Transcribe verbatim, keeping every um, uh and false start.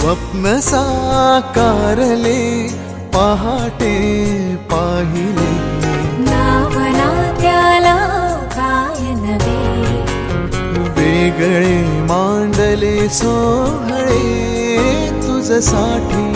स्वप्न साकारले पहाटे पाहिले, नावना त्याला काय नवे, वेगळे मांडले सोहळे तुझसाठी